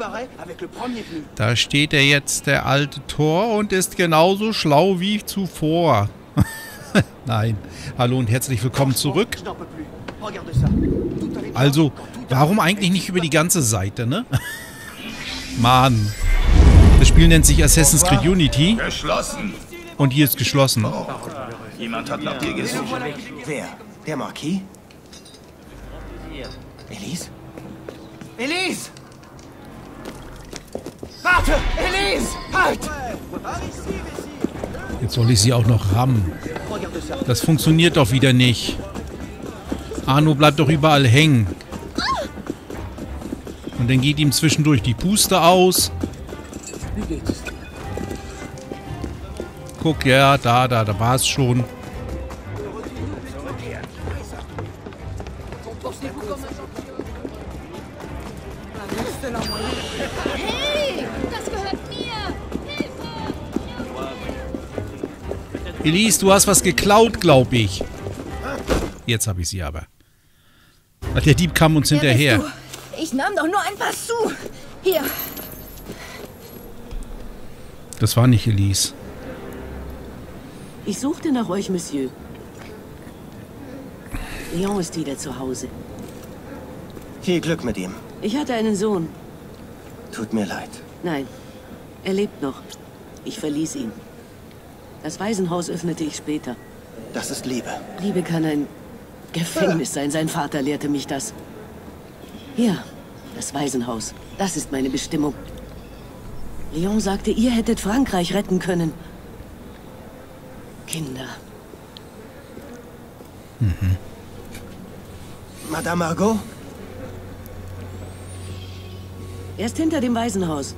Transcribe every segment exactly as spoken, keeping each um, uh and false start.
Da steht er jetzt, der alte Thor, und ist genauso schlau wie zuvor. Nein. Hallo und herzlich willkommen zurück. Also, warum eigentlich nicht über die ganze Seite, ne? Mann. Das Spiel nennt sich Assassin's Creed Unity. Geschlossen. Und hier ist geschlossen. Oh. Jemand hat nach dir gesucht. Wer? Der Marquis? Elise? Elise! Warte! Elise! Halt! Jetzt soll ich sie auch noch rammen. Das funktioniert doch wieder nicht. Arno bleibt doch überall hängen. Und dann geht ihm zwischendurch die Puste aus. Guck, ja, da, da, da war es schon. Hey, das gehört mir! Hilfe! Elise, du hast was geklaut, glaube ich. Jetzt habe ich sie aber. Der Dieb kam uns hinterher. Ich nahm doch nur ein paar Sous. Hier. Das war nicht Elise. Ich suchte nach euch, Monsieur. Leon ist wieder zu Hause. Viel Glück mit ihm. Ich hatte einen Sohn. Tut mir leid. Nein, er lebt noch. Ich verließ ihn. Das Waisenhaus öffnete ich später. Das ist Liebe. Liebe kann ein Gefängnis sein. Sein Vater lehrte mich das. Hier, das Waisenhaus. Das ist meine Bestimmung. Leon sagte, ihr hättet Frankreich retten können. Kinder. Mhm. Madame Margot? Er ist hinter dem Waisenhaus.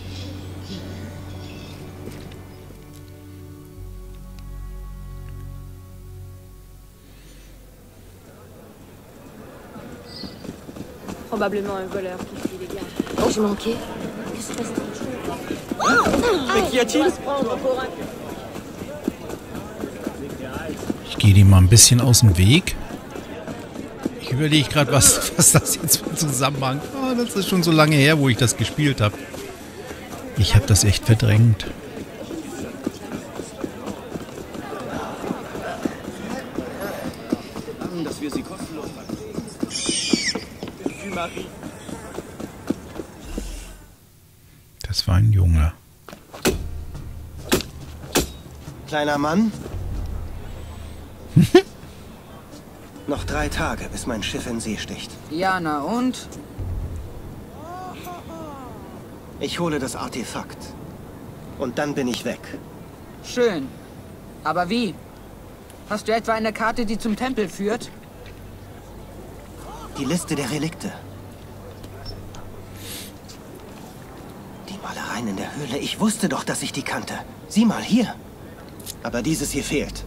Probablement un voleur qui suit les gardes. Oh, je manquais. Qu'est-ce qui se passe? Mais qu'y a-t-il? Ich gehe dem mal ein bisschen aus dem Weg. Ich überlege gerade, was, was das jetzt für ein Zusammenhang. Oh, das ist schon so lange her, wo ich das gespielt habe. Ich habe das echt verdrängt. Dass wir sie kostenlos Das war ein Junge. Kleiner Mann? Noch drei Tage, bis mein Schiff in See sticht. Ja, na und? Ich hole das Artefakt. Und dann bin ich weg. Schön. Aber wie? Hast du etwa eine Karte, die zum Tempel führt? Die Liste der Relikte. Die Malereien in der Höhle. Ich wusste doch, dass ich die kannte. Sieh mal hier. Aber dieses hier fehlt.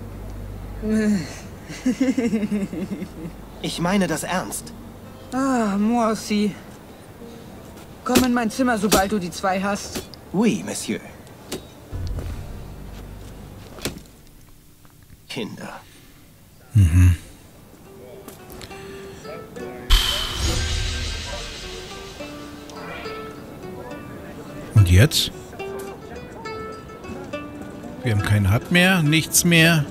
Ich meine das ernst. Ah, moi aussi. Komm in mein Zimmer, sobald du die zwei hast. Oui, Monsieur. Kinder. Mhm. Und jetzt? Wir haben keinen Hut mehr, nichts mehr.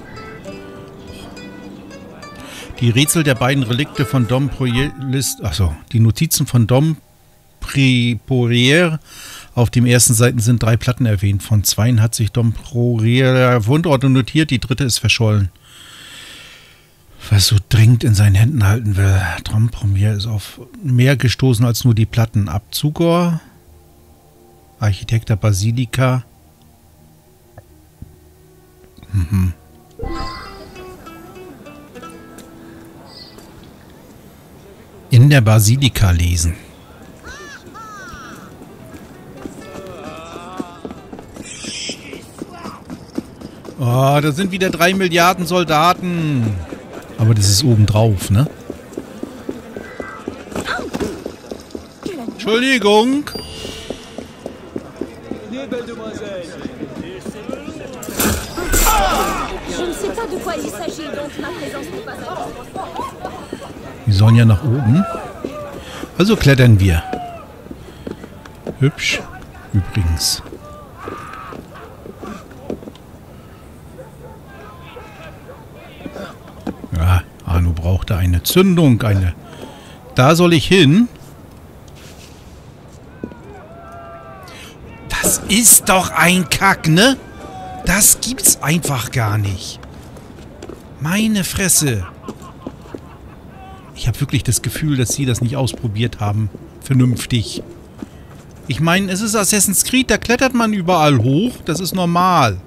Die Rätsel der beiden Relikte von Dom Poirier, achso, die Notizen von Dom Poirier. Auf den ersten Seiten sind drei Platten erwähnt. Von zweien hat sich Dom Poirier Fundorte notiert, die dritte ist verschollen. Was so dringend in seinen Händen halten will. Dom Poirier ist auf mehr gestoßen als nur die Platten. Abzugor, Architekt der Basilika. Mhm. In der Basilika lesen. Oh, da sind wieder drei Milliarden Soldaten. Aber das ist obendrauf, ne? Entschuldigung. Wir sollen ja nach oben. Also klettern wir. Hübsch. Übrigens. Ja, Arno brauchte eine Zündung, eine... Da soll ich hin. Das ist doch ein Kack, ne? Das gibt's einfach gar nicht. Meine Fresse. Ich habe wirklich das Gefühl, dass sie das nicht ausprobiert haben. Vernünftig. Ich meine, es ist Assassin's Creed, da klettert man überall hoch. Das ist normal.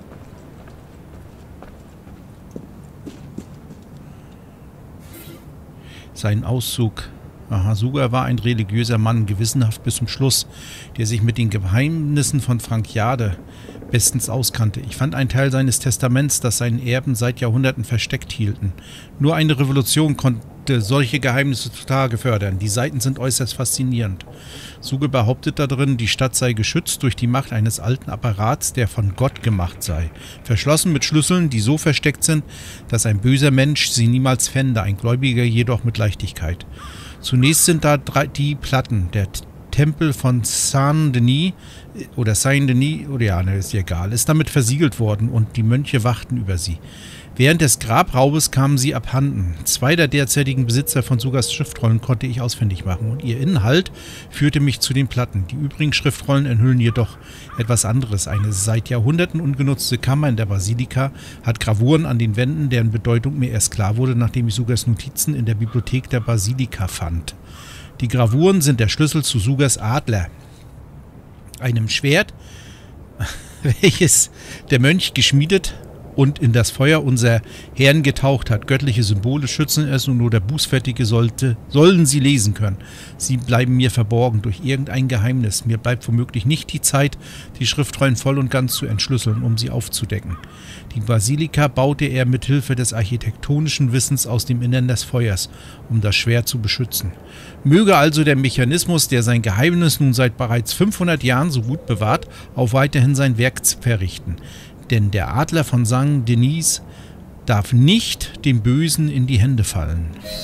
Sein Auszug. Aha, Suger war ein religiöser Mann, gewissenhaft bis zum Schluss, der sich mit den Geheimnissen von Frankiade bestens auskannte. Ich fand einen Teil seines Testaments, das seinen Erben seit Jahrhunderten versteckt hielten. Nur eine Revolution konnte solche Geheimnisse zutage fördern. Die Seiten sind äußerst faszinierend. Suger behauptet darin, die Stadt sei geschützt durch die Macht eines alten Apparats, der von Gott gemacht sei. Verschlossen mit Schlüsseln, die so versteckt sind, dass ein böser Mensch sie niemals fände, ein Gläubiger jedoch mit Leichtigkeit. Zunächst sind da drei, die Platten, der Tempel von Saint-Denis oder Saint-Denis, oder ja, ne, ist ja egal, ist damit versiegelt worden und die Mönche wachten über sie. Während des Grabraubes kamen sie abhanden. Zwei der derzeitigen Besitzer von Sugers Schriftrollen konnte ich ausfindig machen und ihr Inhalt führte mich zu den Platten. Die übrigen Schriftrollen enthüllen jedoch etwas anderes. Eine seit Jahrhunderten ungenutzte Kammer in der Basilika hat Gravuren an den Wänden, deren Bedeutung mir erst klar wurde, nachdem ich Sugers Notizen in der Bibliothek der Basilika fand. Die Gravuren sind der Schlüssel zu Sugers Adler, einem Schwert, welches der Mönch geschmiedet und in das Feuer unser Herrn getaucht hat. Göttliche Symbole schützen es und nur der Bußfertige sollte, sollen sie lesen können. Sie bleiben mir verborgen durch irgendein Geheimnis. Mir bleibt womöglich nicht die Zeit, die Schriftrollen voll und ganz zu entschlüsseln, um sie aufzudecken. Die Basilika baute er mit Hilfe des architektonischen Wissens aus dem Innern des Feuers, um das Schwert zu beschützen. Möge also der Mechanismus, der sein Geheimnis nun seit bereits fünfhundert Jahren so gut bewahrt, auch weiterhin sein Werk verrichten. Denn der Adler von Saint-Denis darf nicht dem Bösen in die Hände fallen.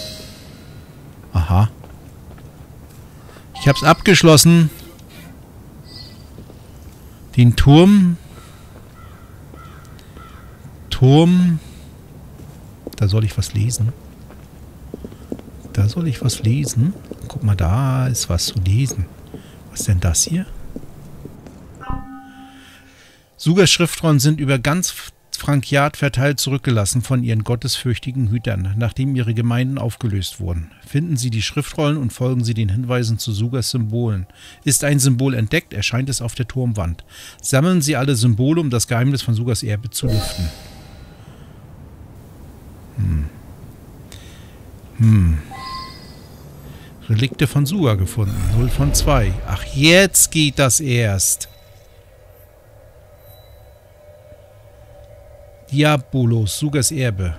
Aha. Ich hab's abgeschlossen. Den Turm. Turm. Da soll ich was lesen. Da soll ich was lesen. Guck mal, da ist was zu lesen. Was ist denn das hier? Sugers Schriftrollen sind über ganz Frankiat verteilt zurückgelassen von ihren gottesfürchtigen Hütern, nachdem ihre Gemeinden aufgelöst wurden. Finden Sie die Schriftrollen und folgen Sie den Hinweisen zu Sugers Symbolen. Ist ein Symbol entdeckt, erscheint es auf der Turmwand. Sammeln Sie alle Symbole, um das Geheimnis von Sugers Erbe zu lüften. Hm. Hm. Relikte von Suger gefunden. null von zwei. Ach, jetzt geht das erst. Diabolos, Sugers Erbe.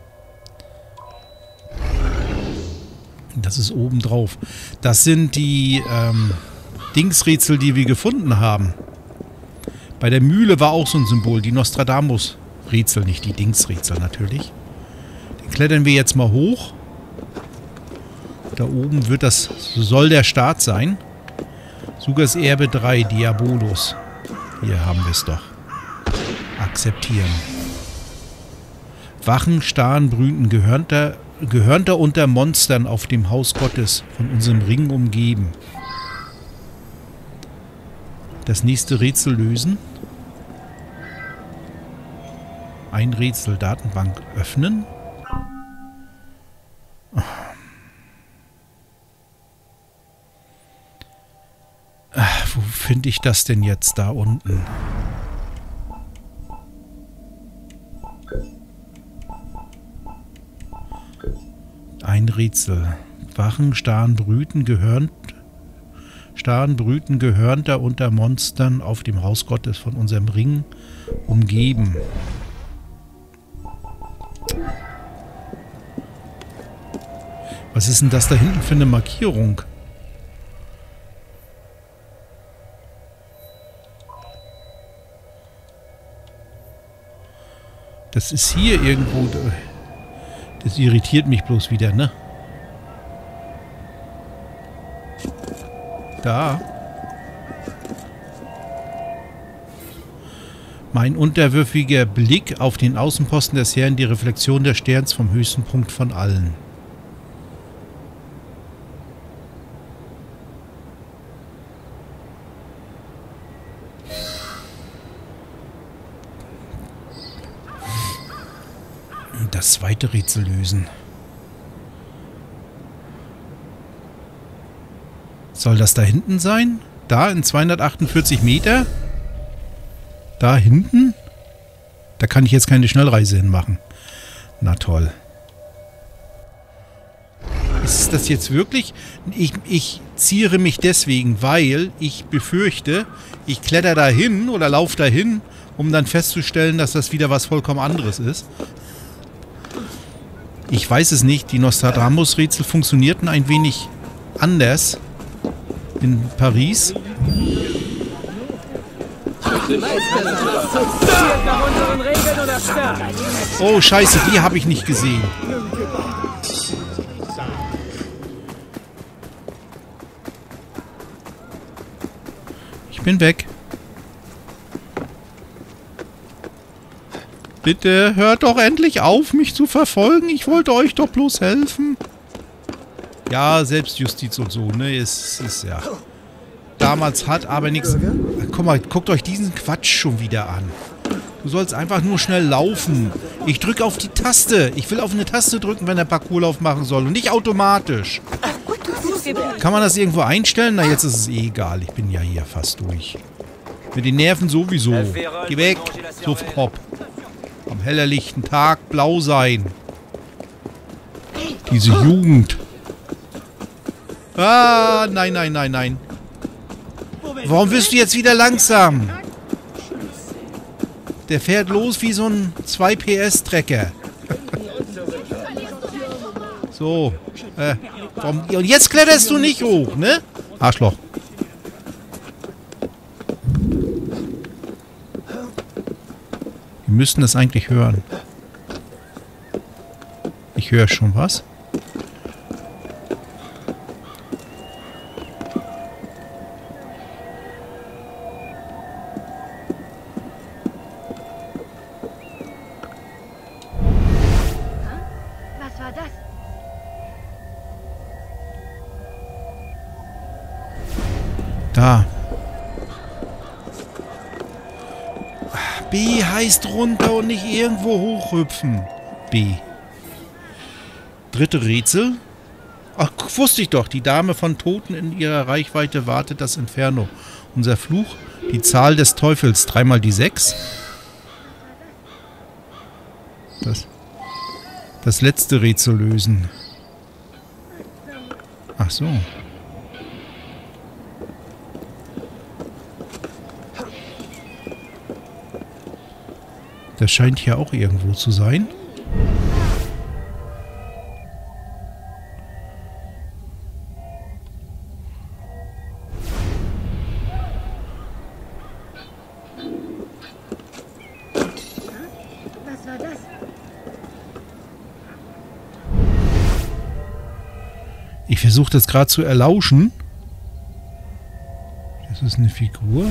Das ist oben drauf. Das sind die ähm, Dingsrätsel, die wir gefunden haben. Bei der Mühle war auch so ein Symbol, die Nostradamus-Rätsel, nicht die Dingsrätsel natürlich. Den klettern wir jetzt mal hoch. Da oben wird das, soll der Start sein. Sugers Erbe drei, Diabolos. Hier haben wir es doch. Akzeptieren. Wachen, starren, brüten, gehörnter, gehörnter unter Monstern auf dem Haus Gottes, von unserem Ring umgeben. Das nächste Rätsel lösen. Ein Rätsel, Datenbank öffnen. Ach, wo finde ich das denn jetzt da unten? Ein Rätsel. Wachen, starren, brüten, gehörnt, starren, brüten, gehörnter unter Monstern auf dem Haus Gottes von unserem Ring umgeben. Was ist denn das da hinten für eine Markierung? Das ist hier irgendwo... Das irritiert mich bloß wieder, ne? Da. Mein unterwürfiger Blick auf den Außenposten des Herrn, die Reflexion des Sterns vom höchsten Punkt von allen. Das zweite Rätsel lösen. Soll das da hinten sein? Da in zweihundertachtundvierzig Meter? Da hinten? Da kann ich jetzt keine Schnellreise hinmachen. Na toll. Ist das jetzt wirklich? Ich, ich ziere mich deswegen, weil ich befürchte, ich kletter da hin oder laufe da hin, um dann festzustellen, dass das wieder was vollkommen anderes ist. Ich weiß es nicht. Die Nostradamus-Rätsel funktionierten ein wenig anders in Paris. Oh, scheiße, die habe ich nicht gesehen. Ich bin weg. Bitte hört doch endlich auf, mich zu verfolgen. Ich wollte euch doch bloß helfen. Ja, Selbstjustiz und so, ne? Es ist ja... Damals hat aber nichts... Guck mal, guckt euch diesen Quatsch schon wieder an. Du sollst einfach nur schnell laufen. Ich drücke auf die Taste. Ich will auf eine Taste drücken, wenn der Parcourslauf machen soll. Und nicht automatisch. Kann man das irgendwo einstellen? Na, jetzt ist es eh egal. Ich bin ja hier fast durch. Mit den Nerven sowieso. Geh weg. Suffkopf. Am hellerlichten Tag blau sein. Diese Jugend. Ah, nein, nein, nein, nein. Warum bist du jetzt wieder langsam? Der fährt los wie so ein zwei P S-Trecker. So. Äh, warum, und jetzt kletterst du nicht hoch, ne? Arschloch. Wir müssten das eigentlich hören. Ich höre schon was. Was war das? Da. B heißt runter und nicht irgendwo hochhüpfen. B. Dritte Rätsel. Ach, wusste ich doch. Die Dame von Toten in ihrer Reichweite wartet das Inferno. Unser Fluch, die Zahl des Teufels. Dreimal die sechs. Das, das letzte Rätsel lösen. Ach so. Das scheint hier auch irgendwo zu sein. Was war das? Ich versuche das gerade zu erlauschen. Das ist eine Figur.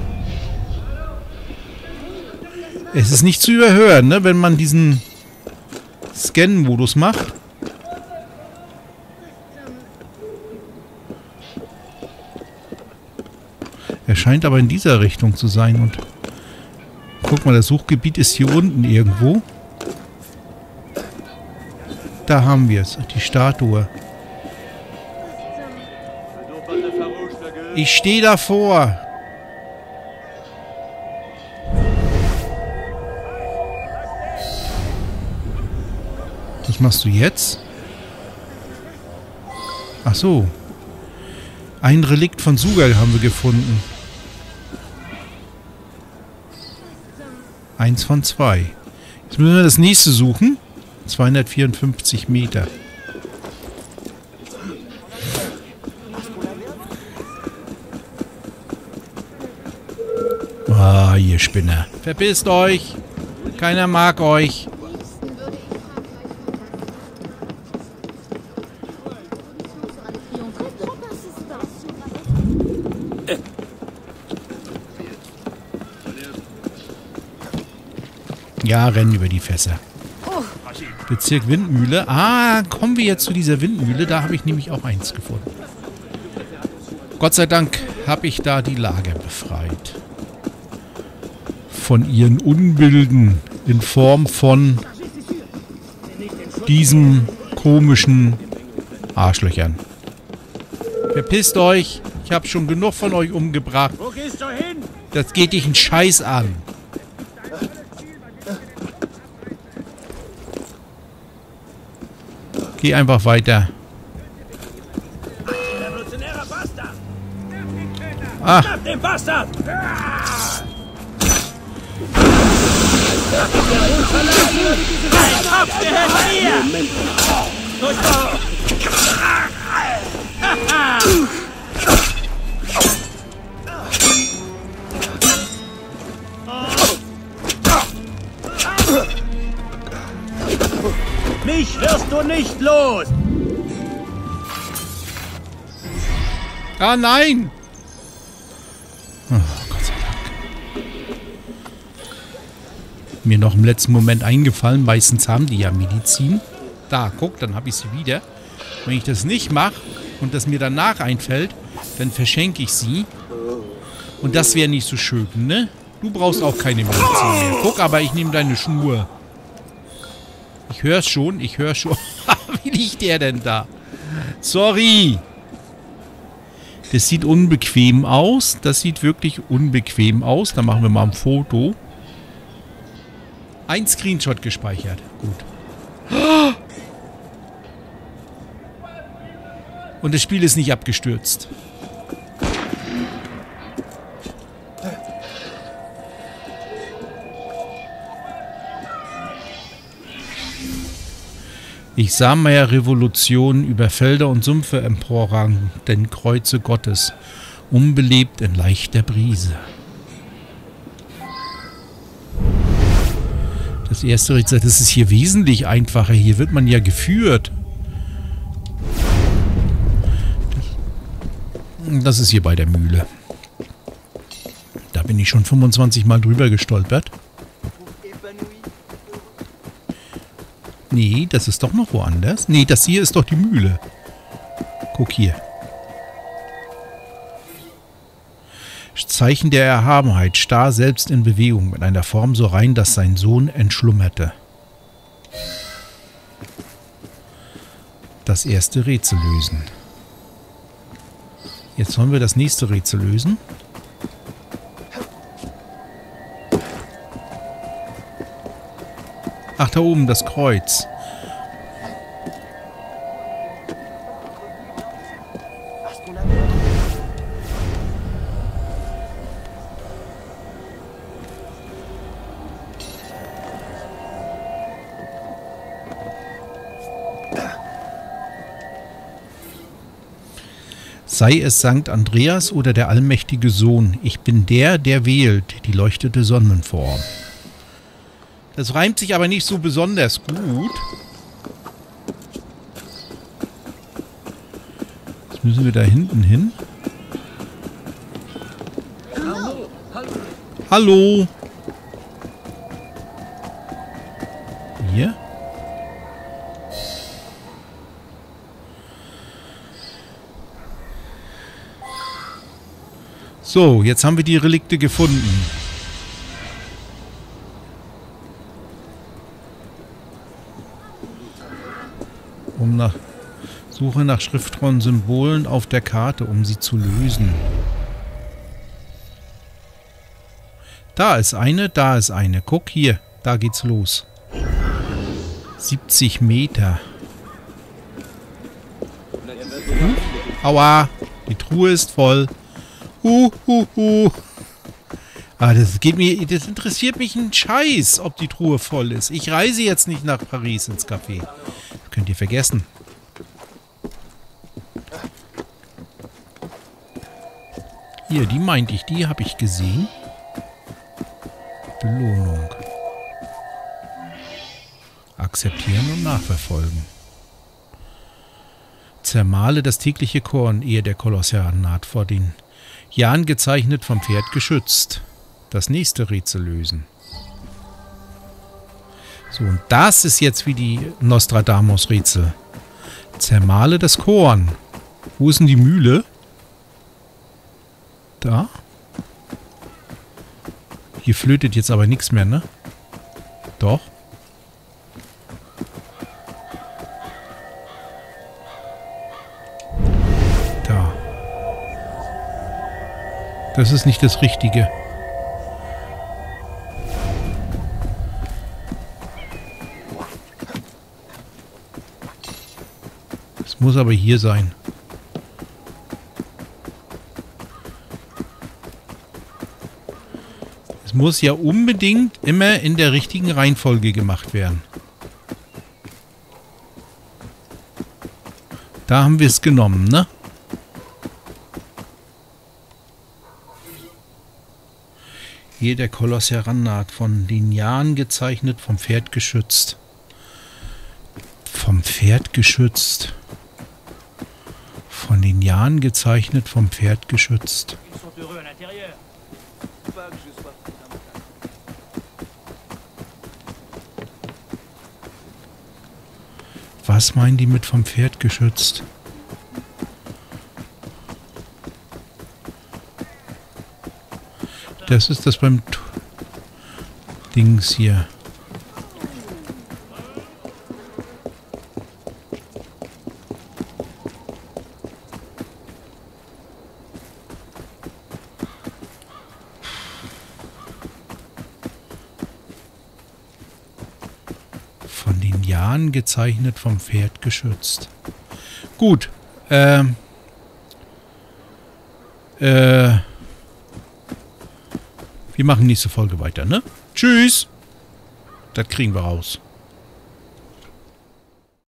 Es ist nicht zu überhören, ne, wenn man diesen Scan-Modus macht. Er scheint aber in dieser Richtung zu sein. Und guck mal, das Suchgebiet ist hier unten irgendwo. Da haben wir es, die Statue. Ich stehe davor. Was machst du jetzt? Ach so. Ein Relikt von Sugal haben wir gefunden. Eins von zwei. Jetzt müssen wir das nächste suchen. zweihundertvierundfünfzig Meter. Ah, ihr Spinner. Verpisst euch. Keiner mag euch. Ja, rennen über die Fässer. Bezirk Windmühle. Ah, kommen wir jetzt zu dieser Windmühle. Da habe ich nämlich auch eins gefunden. Gott sei Dank habe ich da die Lager befreit. Von ihren Unbilden in Form von diesem komischen Arschlöchern. Verpisst euch. Ich habe schon genug von euch umgebracht. Wo gehst du hin? Das geht dich einen Scheiß an. Geh einfach weiter. Revolutionärer Bastard! Ah. Schnapp den Bastard! Ein Kopf gehört mir! Durchbau! Mich wirst du nicht los! Ah, nein! Oh, Gott sei Dank. Mir noch im letzten Moment eingefallen. Meistens haben die ja Medizin. Da, guck, dann habe ich sie wieder. Wenn ich das nicht mache und das mir danach einfällt, dann verschenke ich sie. Und das wäre nicht so schön, ne? Du brauchst auch keine Medizin mehr. Guck, aber ich nehme deine Schnur. Ich höre es schon, ich höre schon. Wie liegt der denn da? Sorry. Das sieht unbequem aus. Das sieht wirklich unbequem aus. Da machen wir mal ein Foto. Ein Screenshot gespeichert. Gut. Und das Spiel ist nicht abgestürzt. Ich sah meiner Revolution über Felder und Sümpfe emporragen, denn Kreuze Gottes, unbelebt in leichter Brise. Das erste Rätsel, das ist hier wesentlich einfacher. Hier wird man ja geführt. Das ist hier bei der Mühle. Da bin ich schon fünfundzwanzig Mal drüber gestolpert. Nee, das ist doch noch woanders. Nee, das hier ist doch die Mühle. Guck hier. Zeichen der Erhabenheit, starr selbst in Bewegung, mit einer Form so rein, dass sein Sohn entschlummerte. Das erste Rätsel lösen. Jetzt sollen wir das nächste Rätsel lösen. Ach, da oben das Kreuz. Sei es Sankt Andreas oder der allmächtige Sohn, ich bin der, der wählt, die leuchtete Sonnenform. Das reimt sich aber nicht so besonders gut. Jetzt müssen wir da hinten hin. Hallo. Hallo. Hier. So, jetzt haben wir die Relikte gefunden. Um nach Suche nach schriftrollen Symbolen auf der Karte, um sie zu lösen. Da ist eine, da ist eine. Guck hier, da geht's los. siebzig Meter. Hm? Aua, die Truhe ist voll. Uh, uh, uh. Ah, das geht mir, das interessiert mich ein Scheiß, ob die Truhe voll ist. Ich reise jetzt nicht nach Paris ins Café. Das könnt ihr vergessen. Hier, die meinte ich, die habe ich gesehen. Belohnung. Akzeptieren und nachverfolgen. Zermahle das tägliche Korn, ehe der Koloss herannaht, vor den Jahren gezeichnet, vom Pferd geschützt. Das nächste Rätsel lösen. So, und das ist jetzt wie die Nostradamus-Rätsel. Zermale das Korn. Wo ist denn die Mühle? Da. Hier flötet jetzt aber nichts mehr, ne? Doch. Da. Das ist nicht das Richtige. Es muss aber hier sein. Es muss ja unbedingt immer in der richtigen Reihenfolge gemacht werden. Da haben wir es genommen, ne? Hier der Koloss herannaht, von Linearen gezeichnet, vom Pferd geschützt. Vom Pferd geschützt. Von Linearen gezeichnet, vom Pferd geschützt. Was meinen die mit vom Pferd geschützt? Das ist das beim T Dings hier. Von den Jahren gezeichnet, vom Pferd geschützt. Gut. Ähm. Äh. Wir machen nächste Folge weiter, ne? Tschüss. Das kriegen wir raus.